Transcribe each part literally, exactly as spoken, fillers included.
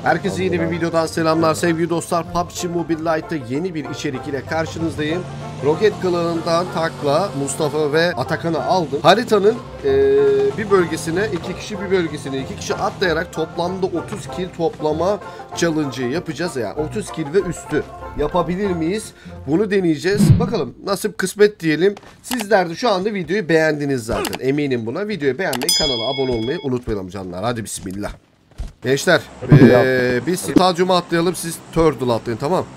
Herkese yeni bir videodan selamlar sevgili dostlar. P U B G Mobile Lite'da yeni bir içerik ile karşınızdayım. Roket klanından Takla, Mustafa ve Atakan'ı aldım. Haritanın ee, bir bölgesine, iki kişi bir bölgesine, iki kişi atlayarak toplamda otuz kill toplama challenge'ı yapacağız. Yani otuz kill ve üstü yapabilir miyiz? Bunu deneyeceğiz. Bakalım nasip kısmet diyelim. Sizler de şu anda videoyu beğendiniz zaten. Eminim buna. Videoyu beğenmeyi, kanala abone olmayı unutmayalım canlar. Hadi bismillah. Gençler, ee, biz stadyuma atlayalım, siz Turtle atlayın, tamam?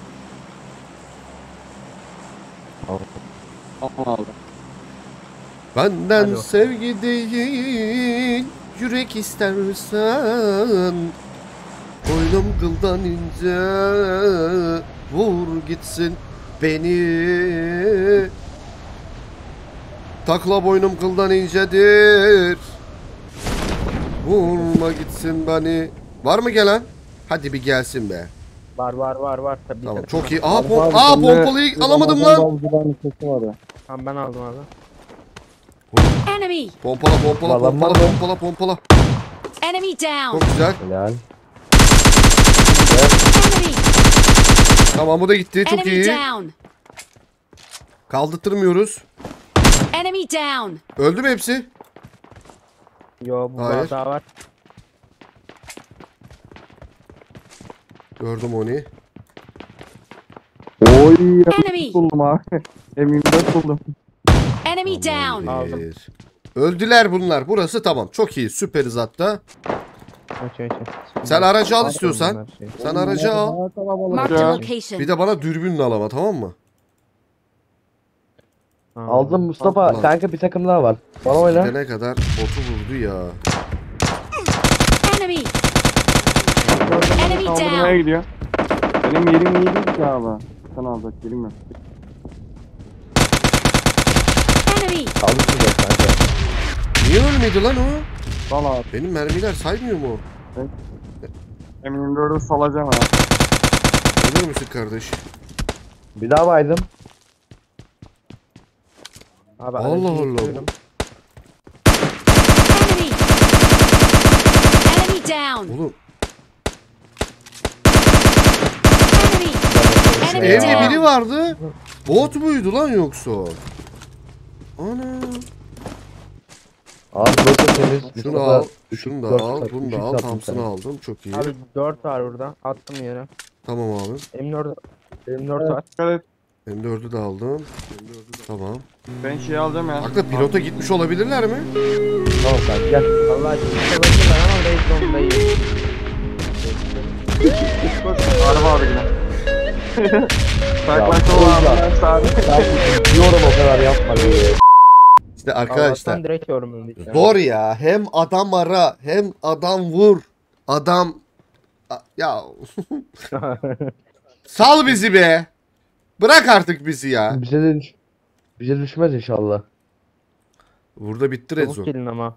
Tamam. Benden sevgi değil, yürek istersen, boynum kıldan ince, vur gitsin beni. Takla boynum kıldan incedir, vurma gitsin beni. Var mı gelen? Hadi bir gelsin be. Var var var var tabii. Tamam, tabii. çok iyi. Aa, pom Aa pompalıyı alamadım lan. Tamam ben aldım abi. Enemy. Pompala pompala pompala pompala pompala. Enemy down. Çok güzel. Helal. Enemy. Tamam, bu da gitti. Çok Enemy iyi. down. Kaldırtmıyoruz. Enemy down. Öldü mü hepsi? Yo bu Hayır. daha var. Gördüm onu. Oy. Enemy. Buldum abi. M yirmi dört buldum. Enemy down. Aldım. Bir. Öldüler bunlar. Burası tamam. Çok iyi. Süperiz hatta. Aç aç aç. Sen aracı al istiyorsan. Sen aracı al. Mark the location. Bir de bana dürbünle alama, tamam mı? Aldım Mustafa. Al. Kanka bir takım daha var. Bana oyna. Gidene kadar botu vurdu ya. Enemy. Enemy Kaldırmaya down. gidiyor. Benim yerim iyi değil ki abi. Sen alacak yerim yok. Enemy. Kaldırmayacak kanka. Niye ölmedi lan o? Sal abi. Benim mermiler saymıyor mu? M yirmi dördü salacağım ha. Ölür müsün kardeş? Bir daha baydım. Abi, Allah aracı Allah. getiriyorum. Enemy. Enemy down. Oğlum. Enemy. Enemy Evde biri down. vardı. Bot muydu lan yoksa? Ana. Abi çok temiz. Şunu Mustafa, al. üç- Şunu da dört al. kat, Bunu üç da al. kat Thompson'ı sana. aldım. Çok iyi. Abi dört var burada. Attım yere. Tamam abi. M dört M dört var. Dikkat et. M dördü de aldım. M dördü de tamam. Ben şey alacağım ya. Akla pilota gitmiş olabilirler mi? Tamam kanka gel. Vallahi çok olabilirler ama Raid Zone'dayım. Araba abi yine. Ya, Saklaşma Oğuz abi. Ben diyorum o kadar yapma diye. İşte arkadaşlar. Allah'tan direkt yorumladım. Zor ya. Hem adam ara, hem adam vur. Adam... A- Ya... Sal bizi be. Bırak artık bizi ya. Bize de düş bize düşmez inşallah. Burada bitti Red Çabuk Zone. gelin ama.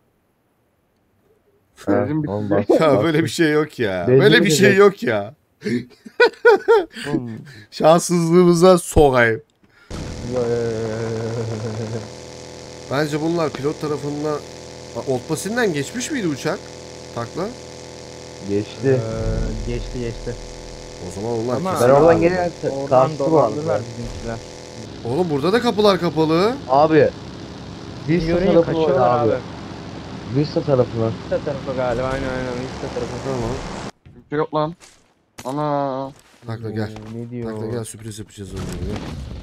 Ha, Benzin bitti. oğlum bak, Ya bak. böyle bir şey yok ya. Benzin Böyle bir bitti. şey yok ya. Oğlum, Şanssızlığımıza sokayım. yo, yo, yo, yo, yo. Bence bunlar pilot tarafından... Old Passing'den geçmiş miydi uçak? Takla. Geçti. Ee, geçti geçti. O zaman onlar Ama- kesin- Ben oradan gelirken Oradan kastı vardı. dolandılar bizimkiler. Oğlum burada da kapılar kapalı. Abi. Vista Görünce tarafına oyna kaçıyorlar abi. abi. Vista tarafına. Vista tarafı galiba aynen aynen Vista tarafı. Tamam. Kimse yok lan. Ana. Takla gel. Ee, Ne diyor? Takla gel, sürpriz yapacağız onları.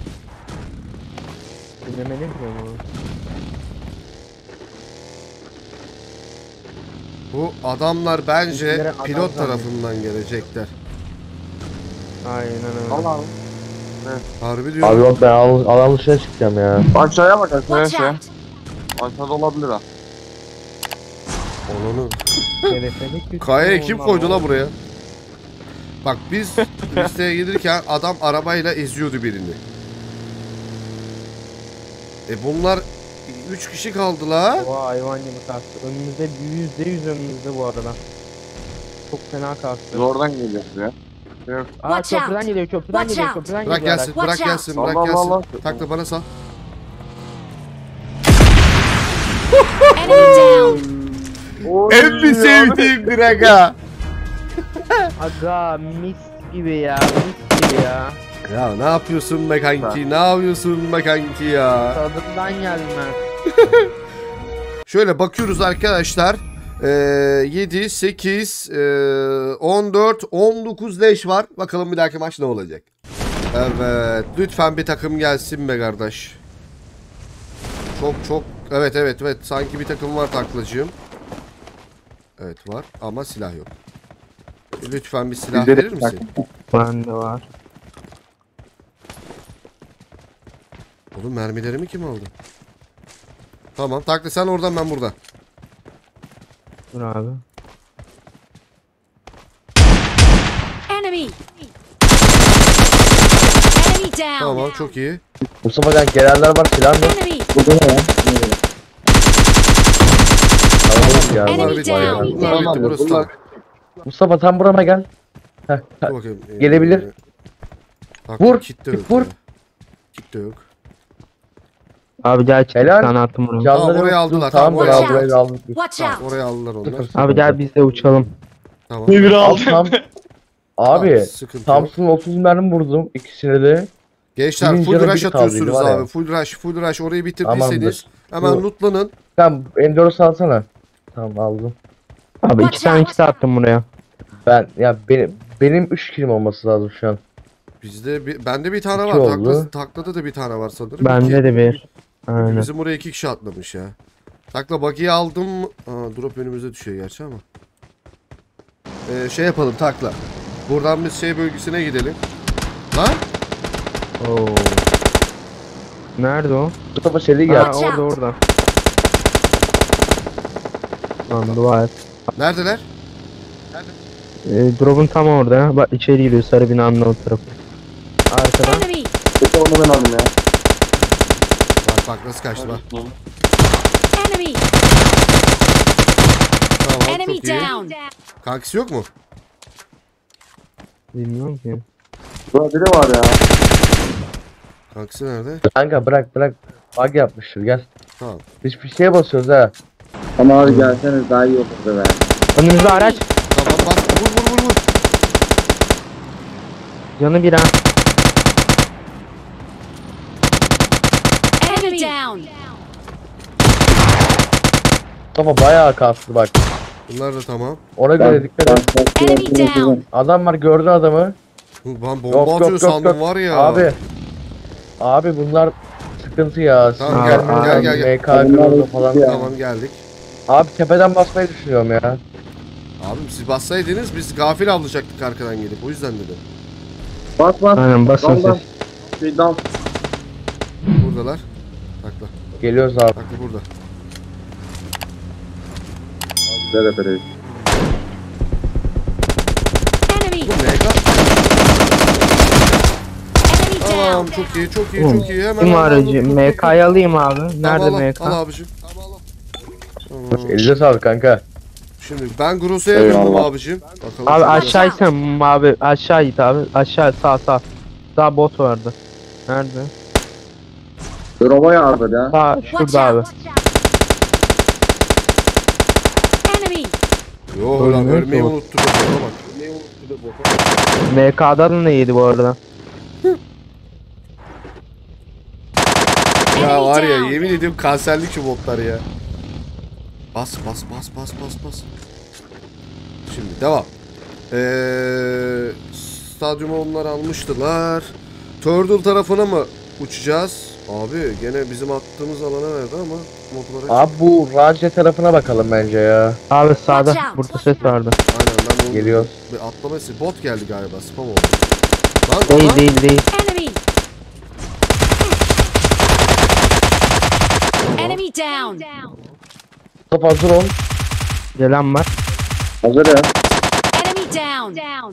Dinlemedim ki onu. Bu adamlar bence Bizimkiler adam pilot zannediyor. tarafından gelecekler. Aynen öyle. Allah abi. Harbi diyorum. Abi yok ben al alan dışına çıkacağım ya. Aşağıya bak aşağıya Watch şey. out. Aşağıda olabilir ha. Onu Şerefledik bir Kaya'ya şey kim olmalı. koydu la buraya? Bak biz listeye gelirken adam arabayla eziyordu birini. E bunlar üç kişi kaldı la. Oha hayvan gibi kalktı. Önümüzde yüzde yüz önümüzde bu arada. Çok fena kalktı. Zordan geliyor ya. Yok. Aa Watch köprüden out. geliyor köprüden Watch geliyor out. köprüden Bırak geliyor. gelsin, araç. bırak Watch out. gelsin, bırak Allah gelsin. Allah. Takla bana sal. Enemy down. Oy, En bir abi. sevdiğim direkt ha. Aga mis gibi ya, mis gibi ya. Ya ne yapıyorsun be kanki? Ne yapıyorsun be kanki ya? Tadından gelmez. Şöyle bakıyoruz arkadaşlar. Ee, yedi, sekiz, ee, on dört, on dokuz leş var. Bakalım bir dahaki maç ne olacak? Evet. Lütfen bir takım gelsin be kardeş. Çok çok. Evet evet evet. Sanki bir takım var taklacığım. Evet var ama silah yok. Lütfen bir silah Bizde de verir misin? Bende var. Oğlum mermilerimi kim aldı? Tamam takla sen oradan ben burada. Dur abi. Enemy. Enemy down. Tamam çok iyi. Mustafa kan gelenler var silah mı? Enemy. Burada ne ya? Kalabalık ya. Enemy Bunlar bitti. down. Bunlar bitti. Tamamdır, Burası bunlar- tamam. Mustafa tam burama gel. Heh, Dur bakayım. Ee, Gelebilir. Bak, Vur, Kit de yok. vur. ya. Kit de yok. Abi gel çık bir Helal. tane attım buraya. Canları orayı yok. aldılar, Tamam tamam, buraya orayı burayı aldık. Watch Tamam, out. oraya aldılar onlar. Abi gel biz de uçalım. Tamam. Bir Al aldım. tam. Abi Tamam, sıkıntı yok. Thompson otuz mermi vurdum ikisine de. Gençler Birinci full yarı rush biri kaldıydı atıyorsunuz var ya. abi. Full rush, full rush. Orayı bitirdiyseniz Tamamdır. hemen Bu- lootlanın. Tamam Enduro'su alsana. Tamam aldım. Abi iki tane kit attım buraya. Ben ya benim benim üç kilim olması lazım şu an. Bizde bir, bende bir tane İki var. oldu. Takla, taklada da bir tane var sanırım. Bende İki. de bir. Aynen. Bizim oraya iki kişi atlamış ya. Takla buggy'yi aldım. Aa, drop önümüze düşüyor gerçi ama. Ee, şey yapalım takla. Buradan biz şey bölgesine gidelim. Lan? Oo. Nerede o? Mustafa seri Ha, gel. Watch orada out. orada. Lan dua et. Neredeler? Ee, drop'un tam orada. Bak içeri giriyor sarı binanın o tarafı. Arkadan. Enemy. Bir onu ben aldım ya. Bak bak nasıl kaçtı bak. Enemy. Tamam Enemy çok iyi. down. Kankisi yok mu? Bilmiyorum ki. Burada biri var ya. Kankisi nerede? Kanka bırak bırak. Bug yapmıştır gel. Tamam. Hiçbir şeye basıyoruz ha. Ama abi gelseniz daha iyi olurdu be. Önümüzde araç. Tamam bas. Vur vur vur vur. Canı bir ha. Enemy down. Mustafa bayağı kastı bak. Bunlar da tamam. Ona göre dikkat et. Enemy down. Adam var gördün adamı. Ben bomba Yok, yok, atıyor yok, sandım yok. var ya. Abi. Abi bunlar sıkıntı ya. Tamam, Sinir, gel, gel, gel, gel. M K Groza falan. Ya. Tamam geldik. Abi tepeden basmayı düşünüyorum ya. Abim siz bassaydınız biz gafil avlayacaktık arkadan gelip. O yüzden dedim. Bas bas. Aynen basın Dal dal. siz. Bir dal. Buradalar. Takla. Geliyoruz abi. Takla burada. Böyle böyle. Enemy. Bu ne ka- Enemy Tamam down. çok iyi çok iyi Oğlum, çok iyi. Hemen Kim al, al, aracı? al, al, M K'yı alayım abi. al. Nerede Tamam, al, M K? Al abicim. Tamam al. Tamam. Elinize sağlık kanka. Şimdi ben Grosa'ya Eyvallah. döndüm abicim. Bakalım. Abi şurada. aşağı isen abi aşağı git abi. Aşağı sağ sağ. Sağ bot vardı. Nerede? Drop'a yardı ya. Sağ Watch şurada abi. out. Enemy. Yo lan Ölmüyor ölmeyi ki o. unuttuk. Bana bak. Ölmeyi unuttuk da bota. M K'dan da yedi bu arada. Ya Enemy var ya down. yemin ediyorum kanserlik şu botlar ya. Bas bas bas bas bas bas. Şimdi devam. Ee, stadyumu onlar almıştılar. Turtle tarafına mı uçacağız? Abi gene bizim attığımız alana verdi ama motorlara Abi bu Race tarafına bakalım bence ya. Abi sağda Watch out. burada ses vardı. aynen ben onu Geliyor. Bir atlama sesi bot geldi galiba spam oldu. Lan Değil ama değil değil. Enemy. Enemy down. Mustafa hazır ol. Gelen var. Hazır ya. Enemy down. Down.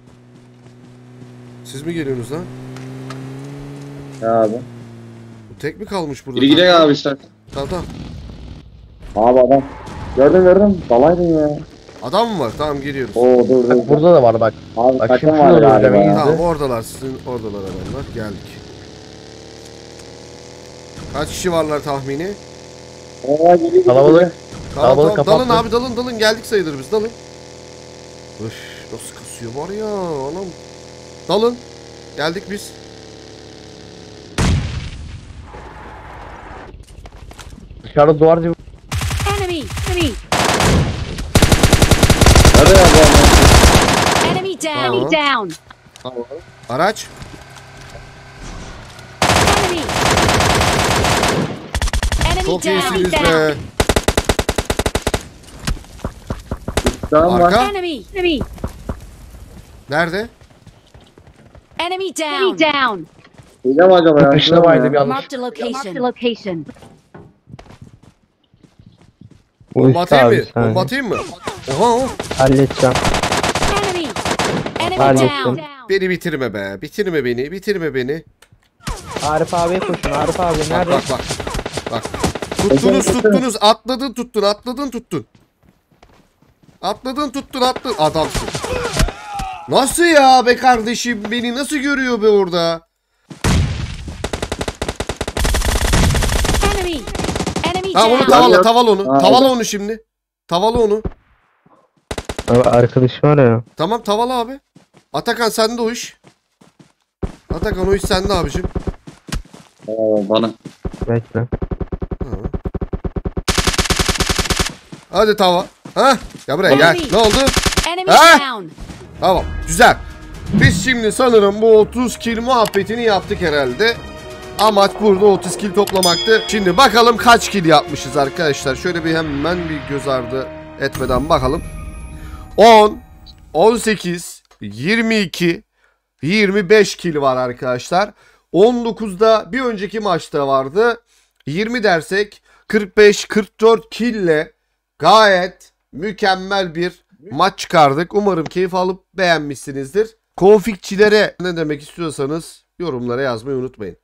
siz mi geliyorsunuz lan? Ya abi. Bu tek mi kalmış burada? Biri gidelim abi işte. Tamam tamam. Abi adam. Gördüm gördüm. Dalaydın ya. Adam mı var? Tamam geliyoruz. Oo dur dur. Bak burada da var bak. Abi Bak takım şimdi var şurada galiba. hocam, iyi. Tamam oradalar sizin oradalar adamlar geldik. Kaç kişi varlar tahmini? Oo geliyor. Kalabalık. Tamam, Kalabalık tamam. Dalın kapattı. abi dalın dalın geldik sayılır biz dalın. Üf nasıl kasıyor. kasıyor var ya anam. Dalın. Geldik biz. Dışarıda duvar gibi. Enemy! Enemy! Hadi ya Enemy down! Tamam. Enemy down! Araç. Enemy! Enemy Çok down! iyisiniz down! be. Tamam var. Arka. Enemy! Enemy! Nerede? Enemy down! Enemy down! Hile mi acaba ya? Dışına baydım yanlış. Marked a location. location. Bomba atayım mı? Abi, sen- Bomba atayım mı? Oha. Halledeceğim. Enemy! Enemy Hallettim. down! Beni bitirme be. Bitirme beni. Bitirme beni. Arif abiye koşun. Arif abi Bak nerede? bak bak. Bak. Tuttunuz tuttunuz. Atladın tuttun. Atladın tuttun. Atladın tuttun attın. Adamsın. Nasıl ya be kardeşim? Beni nasıl görüyor be orada? Enemy! Enemy Ha onu down! tavala tavala onu. Aa, Tavala onu şimdi. Tavala onu. Abi arkadaş var ya. Tamam tavala abi. Atakan sende o iş. Atakan o iş sende abicim. Oo, bana. Bekle. Ha. Hadi tava. Ha? Ya buraya gel. Ne oldu? Enemy Ha? down! Tamam. Güzel. Biz şimdi sanırım bu otuz kill muhabbetini yaptık herhalde. Amaç burada otuz kill toplamaktı. Şimdi bakalım kaç kill yapmışız arkadaşlar. Şöyle bir hemen bir göz ardı etmeden bakalım. on, on sekiz, yirmi iki, yirmi beş kill var arkadaşlar. on dokuzda bir önceki maçta vardı. yirmi dersek kırk beş kırk dört kill ile gayet mükemmel bir maç çıkardık. Umarım keyif alıp beğenmişsinizdir. Konfikçilere ne demek istiyorsanız yorumlara yazmayı unutmayın.